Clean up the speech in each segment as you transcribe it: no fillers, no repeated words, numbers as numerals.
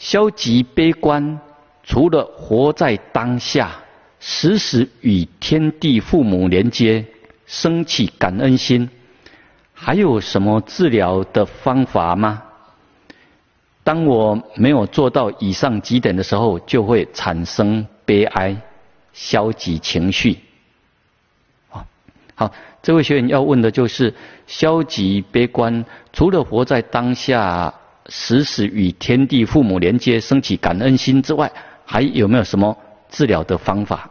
消极悲观，除了活在当下，时时与天地父母连接，升起感恩心，还有什么治疗的方法吗？当我没有做到以上几点的时候，就会产生悲哀、消极情绪。好，这位学员要问的就是消极悲观，除了活在当下，时时与天地父母连接，升起感恩心之外，还有没有什么治疗的方法？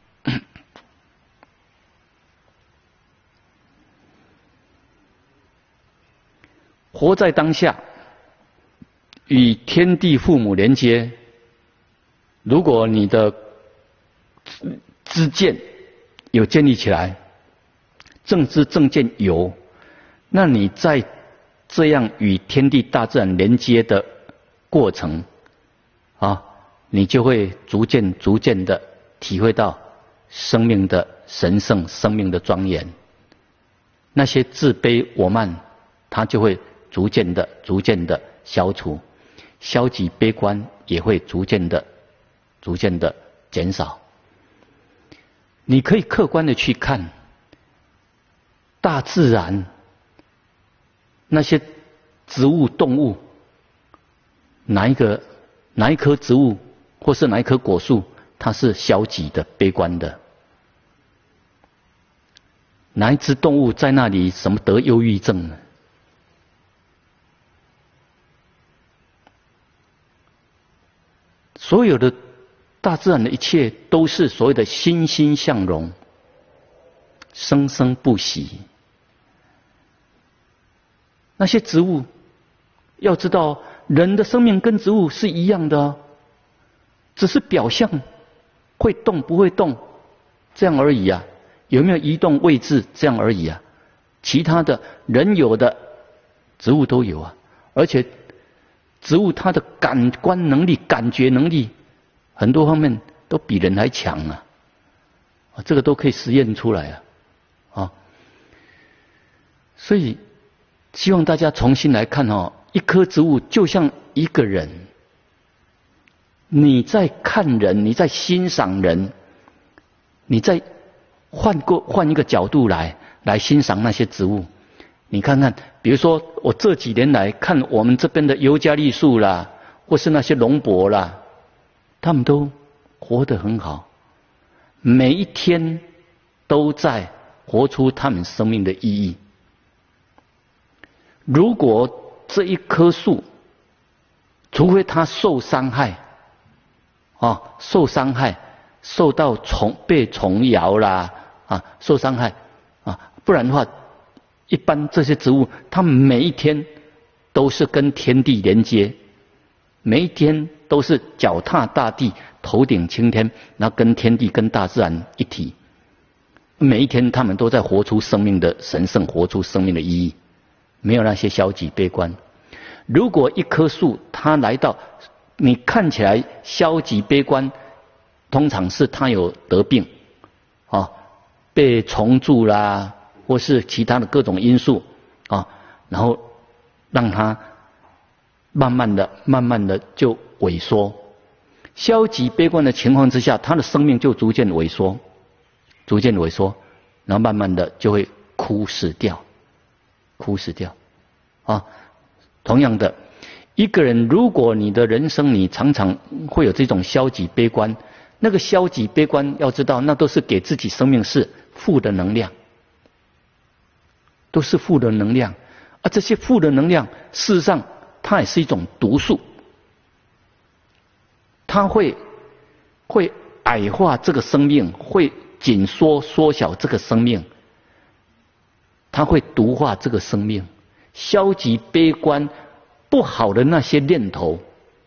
活在当下，与天地父母连接。如果你的知见有建立起来，正知正见有，那你在这样与天地大自然连接的过程你就会逐渐的体会到生命的神圣、生命的庄严。那些自卑我慢，它就会逐渐的消除，消极悲观也会逐渐的减少。你可以客观的去看大自然那些植物、动物，哪一棵植物或是哪一棵果树，它是消极的、悲观的？哪一只动物在那里什么得忧郁症呢？所有的大自然的一切都是所谓的欣欣向荣，生生不息。那些植物，要知道人的生命跟植物是一样的只是表象会动不会动这样而已啊，有没有移动位置这样而已啊，其他的人有的植物都有啊，而且植物它的感官能力、感觉能力很多方面都比人还强啊，这个都可以实验出来啊。所以希望大家重新来看一棵植物就像一个人，你在看人，你在欣赏人，你在换一个角度来欣赏那些植物。你看看，比如说我这几年来看我们这边的尤加利树啦，或是那些龙柏啦，他们都活得很好，每一天都在活出他们生命的意义。如果这一棵树，除非它受伤害受到被虫咬啦受伤害不然的话，一般这些植物它们每一天都是跟天地连接，每一天都是脚踏大地，头顶青天，然后跟天地跟大自然一体，每一天他们都在活出生命的神圣，活出生命的意义，没有那些消极悲观。如果一棵树它来到你看起来消极悲观，通常是它有得病被虫蛀啦，或是其他的各种因素然后让它慢慢的就萎缩。消极悲观的情况之下，它的生命就逐渐萎缩，然后慢慢的就会枯死掉同样的，一个人如果你的人生你常常会有这种消极悲观，那个消极悲观要知道，那都是给自己生命是负的能量，都是负的能量这些负的能量事实上它也是一种毒素，它会矮化这个生命，会缩小这个生命，它会毒化这个生命。消极悲观不好的那些念头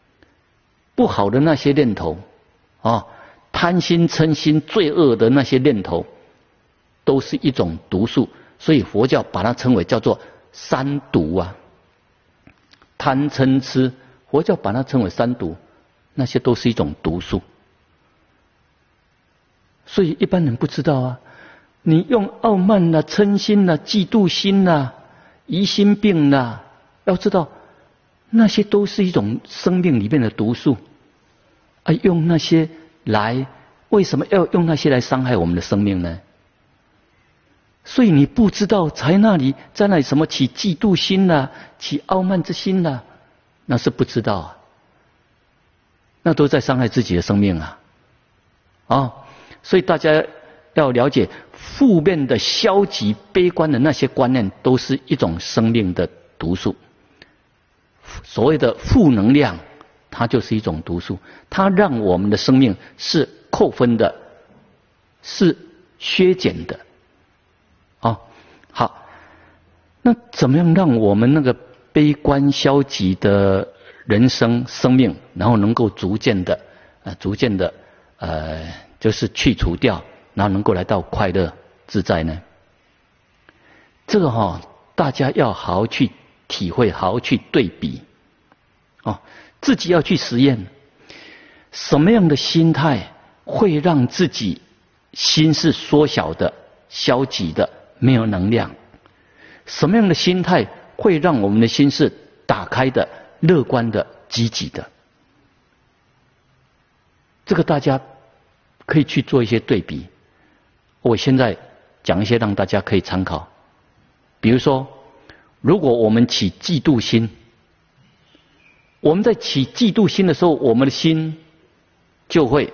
贪心嗔心罪恶的那些念头都是一种毒素，所以佛教把它称为叫做三毒贪嗔痴，佛教把它称为三毒，那些都是一种毒素。所以一般人不知道你用傲慢嗔心嫉妒心疑心病要知道那些都是一种生命里面的毒素，用那些来，为什么要用那些来伤害我们的生命呢？所以你不知道，在那里什么起嫉妒心啦，起傲慢之心啦，那是不知道啊，那都在伤害自己的生命啊！所以大家要了解，负面的、消极、悲观的那些观念，都是一种生命的毒素。所谓的负能量，它就是一种毒素，它让我们的生命是扣分的，是削减的。好，那怎么样让我们那个悲观消极的人生命，然后能够逐渐的就是去除掉，然后能够来到快乐自在呢？这个大家要好好去体会，好好去对比自己要去实验，什么样的心态会让自己心是缩小的、消极的、没有能量？什么样的心态会让我们的心是打开的、乐观的、积极的？这个大家可以去做一些对比。我现在讲一些让大家可以参考。比如说，如果我们起嫉妒心，我们在起嫉妒心的时候，我们的心就会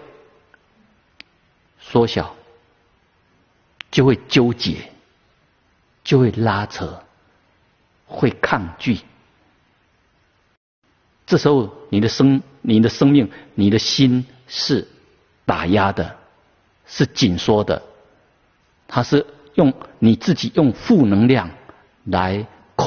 缩小，就会纠结，就会拉扯，会抗拒。这时候你的生命、你的心是打压的，是紧缩的，它是你自己用负能量来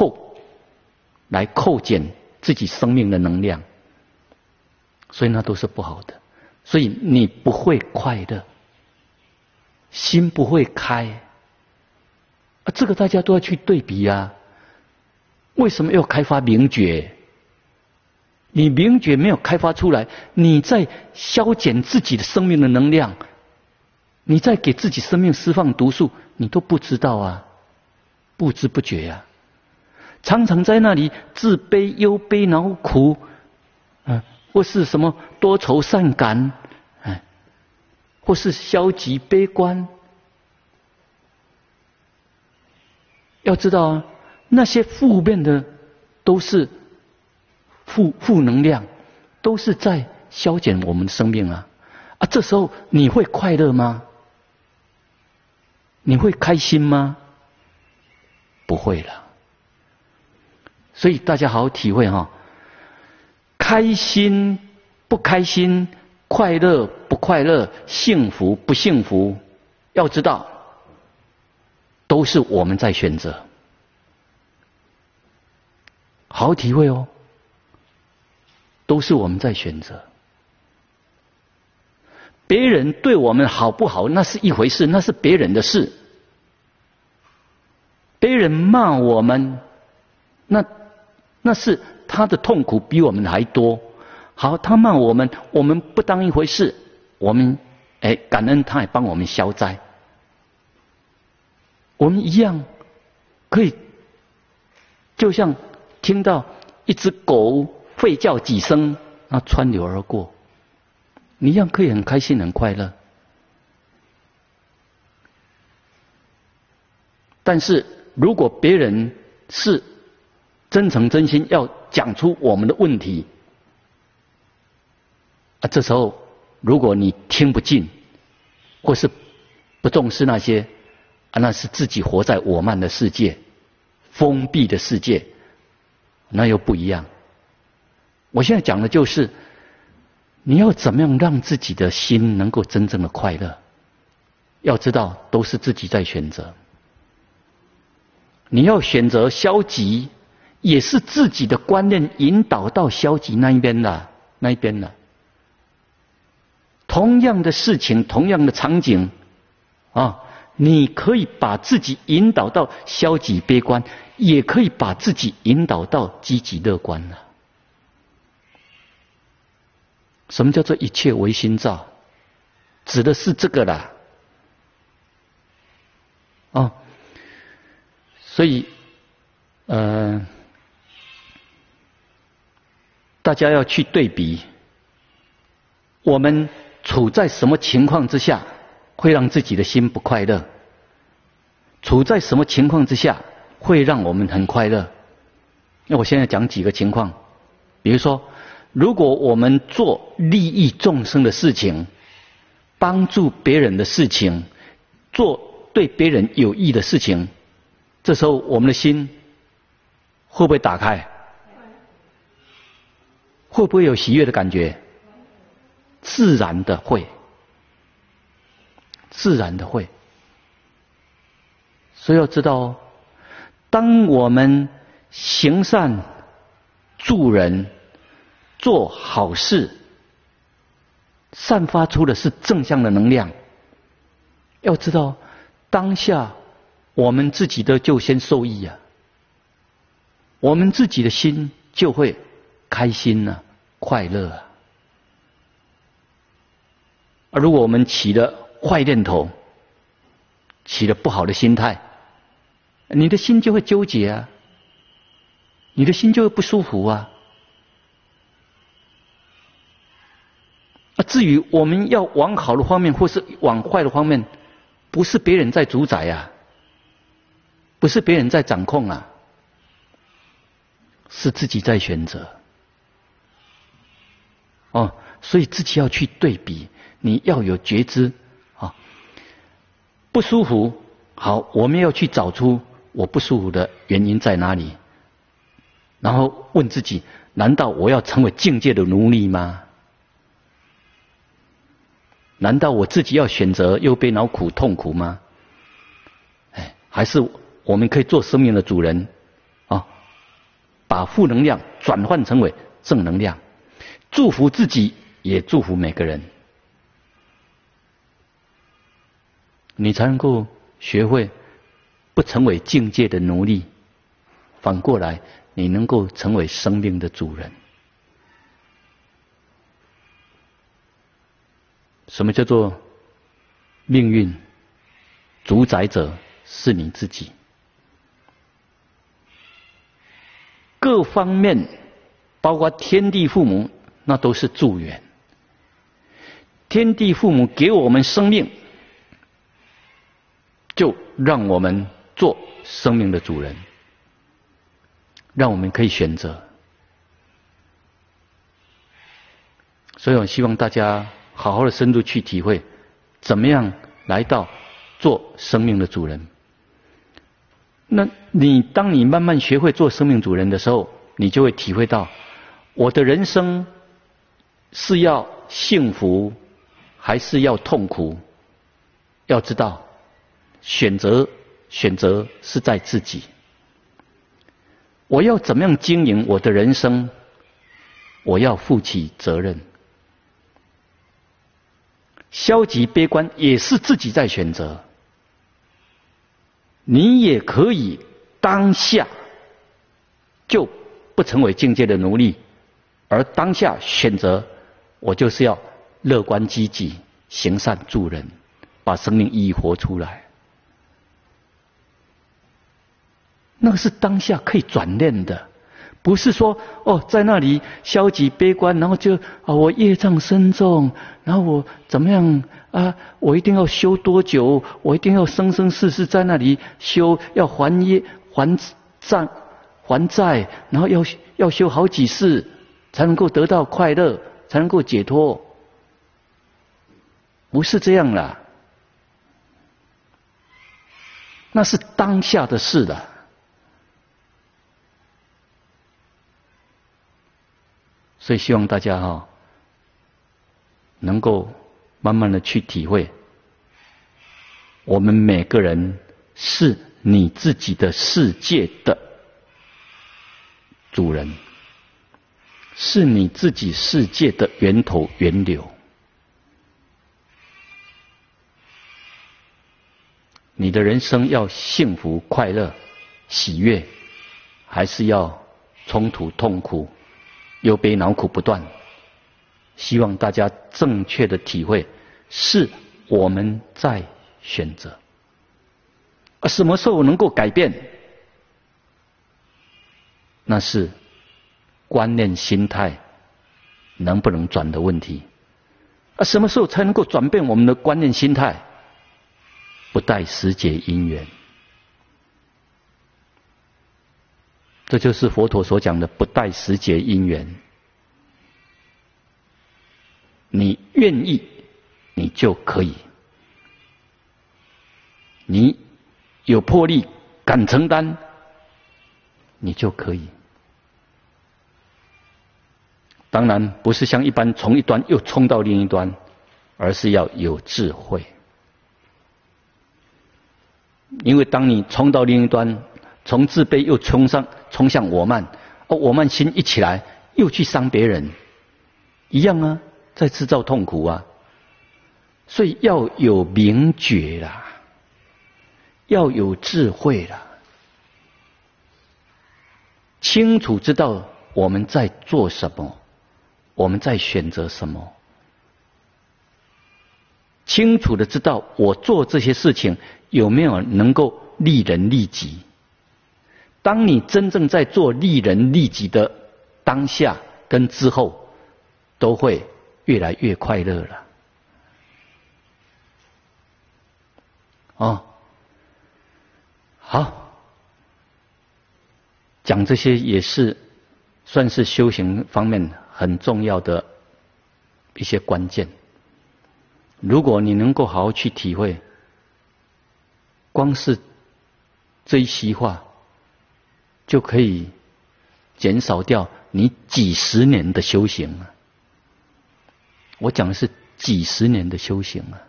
扣减自己生命的能量，所以那都是不好的。所以你不会快乐，心不会开这个大家都要去对比啊。为什么要开发明觉？你明觉没有开发出来，你在消减自己的生命的能量，你在给自己生命释放毒素，你都不知道啊，不知不觉啊，常常在那里自卑、忧悲、恼苦或是什么多愁善感或是消极悲观。要知道啊，那些负面的都是负能量，都是在消减我们的生命啊！这时候你会快乐吗？你会开心吗？不会了。所以大家好好体会开心不开心，快乐不快乐，幸福不幸福，要知道都是我们在选择。好好体会都是我们在选择。别人对我们好不好，那是一回事，那是别人的事。别人骂我们，那是他的痛苦比我们还多。好，他骂我们，我们不当一回事，我们感恩他也帮我们消灾。我们一样可以，就像听到一只狗吠叫几声，穿流而过，你一样可以很开心、很快乐。但是如果别人是真诚真心要讲出我们的问题这时候如果你听不进，或是不重视那些那是自己活在我慢的世界、封闭的世界，那又不一样。我现在讲的就是你要怎么样让自己的心能够真正的快乐。要知道都是自己在选择。你要选择消极，也是自己的观念引导到消极那一边的。同样的事情，同样的场景你可以把自己引导到消极悲观，也可以把自己引导到积极乐观什么叫做一切唯心造？指的是这个啦所以大家要去对比，我们处在什么情况之下会让自己的心不快乐？处在什么情况之下会让我们很快乐？那我现在讲几个情况，比如说，如果我们做利益众生的事情，帮助别人的事情，做对别人有益的事情，这时候我们的心会不会打开？会不会有喜悦的感觉？自然的会，自然的会。所以要知道哦，当我们行善、助人、做好事，散发出的是正向的能量。要知道，当下我们自己的就先受益啊，我们自己的心就会开心啊，快乐啊。而如果我们起了坏念头，起了不好的心态，你的心就会纠结啊，你的心就会不舒服啊。至于我们要往好的方面或是往坏的方面，不是别人在主宰啊，不是别人在掌控啊，是自己在选择。哦，所以自己要去对比，你要有觉知啊。不舒服，好，我们要去找出我不舒服的原因在哪里，然后问自己：难道我要成为境界的奴隶吗？难道我自己要选择忧悲恼苦痛苦吗？还是我们可以做生命的主人啊，把负能量转换成为正能量，祝福自己，也祝福每个人，你才能够学会不成为境界的奴隶，反过来，你能够成为生命的主人。什么叫做命运？主宰者是你自己。各方面，包括天地父母，那都是助缘。天地父母给我们生命，就让我们做生命的主人，让我们可以选择。所以我希望大家好好的深入去体会，怎么样来到做生命的主人。那当你慢慢学会做生命主人的时候，你就会体会到，我的人生是要幸福还是要痛苦？要知道，选择是在自己。我要怎么样经营我的人生？我要负起责任。消极悲观也是自己在选择。你也可以当下就不成为境界的奴隶，而当下选择，我就是要乐观积极，行善助人，把生命意义活出来。那个是当下可以转念的，不是说在那里消极悲观，然后就我业障深重，然后我怎么样啊？我一定要修多久？我一定要生生世世在那里修，要还业还债，然后要修好几世才能够得到快乐，才能够解脱。不是这样啦，那是当下的事了。所以希望大家能够慢慢的去体会，我们每个人是你自己的世界的主人，是你自己世界的源头源流。你的人生要幸福快乐喜悦，还是要冲突痛苦忧悲恼苦不断？希望大家正确的体会，是我们在选择。而什么时候能够改变？那是观念心态能不能转的问题。什么时候才能够转变我们的观念心态？不待时节因缘。这就是佛陀所讲的不待时节因缘。你愿意，你就可以。你有魄力，敢承担，你就可以。当然不是像一般从一端又冲到另一端，而是要有智慧。因为当你冲到另一端，从自卑又冲向我慢，我慢心一起来，又去伤别人，一样啊，在制造痛苦啊。所以要有明觉啦，要有智慧啦，清楚知道我们在做什么，我们在选择什么，清楚的知道我做这些事情有没有能够利人利己。当你真正在做利人利己的当下跟之后，都会越来越快乐了。好，讲这些也是算是修行方面很重要的一些关键。如果你能够好好去体会，光是这一席话就可以减少掉你几十年的修行啊！我讲的是几十年的修行啊！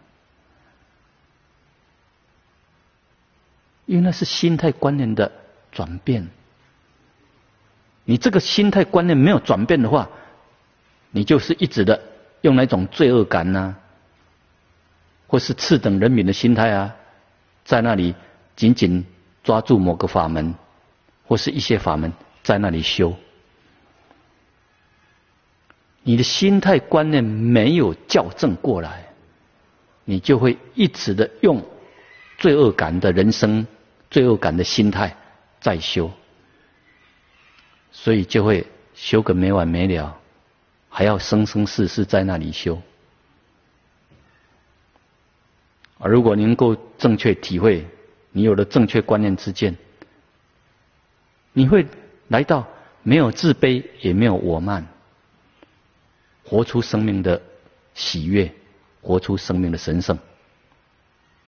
因为那是心态观念的转变。你这个心态观念没有转变的话，你就是一直的用那种罪恶感啊，或是次等人民的心态啊，在那里紧紧抓住某个法门，或是一些法门在那里修。你的心态观念没有校正过来，你就会一直的用罪恶感的人生、罪恶感的心态在修，所以就会修个没完没了，还要生生世世在那里修。而如果你能够正确体会，你有了正确观念之见，你会来到没有自卑也没有我慢，活出生命的喜悦，活出生命的神圣。